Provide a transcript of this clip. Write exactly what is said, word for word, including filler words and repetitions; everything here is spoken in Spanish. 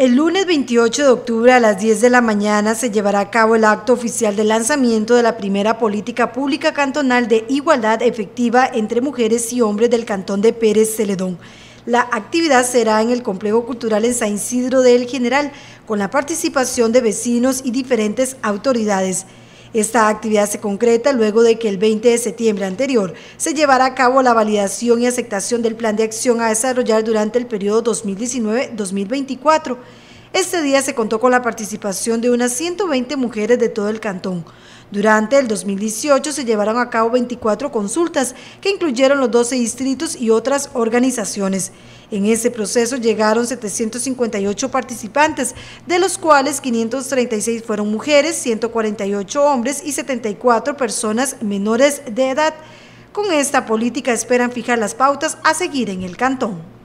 El lunes veintiocho de octubre a las diez de la mañana se llevará a cabo el acto oficial de lanzamiento de la primera política pública cantonal de igualdad efectiva entre mujeres y hombres del cantón de Pérez Celedón. La actividad será en el Complejo Cultural en San Isidro del General, con la participación de vecinos y diferentes autoridades. Esta actividad se concreta luego de que el veinte de septiembre anterior se llevara a cabo la validación y aceptación del plan de acción a desarrollar durante el periodo dos mil diecinueve a dos mil veinticuatro. Este día se contó con la participación de unas ciento veinte mujeres de todo el cantón. Durante el dos mil dieciocho se llevaron a cabo veinticuatro consultas que incluyeron los doce distritos y otras organizaciones. En ese proceso llegaron setecientos cincuenta y ocho participantes, de los cuales quinientos treinta y seis fueron mujeres, ciento cuarenta y ocho hombres y setenta y cuatro personas menores de edad. Con esta política esperan fijar las pautas a seguir en el cantón.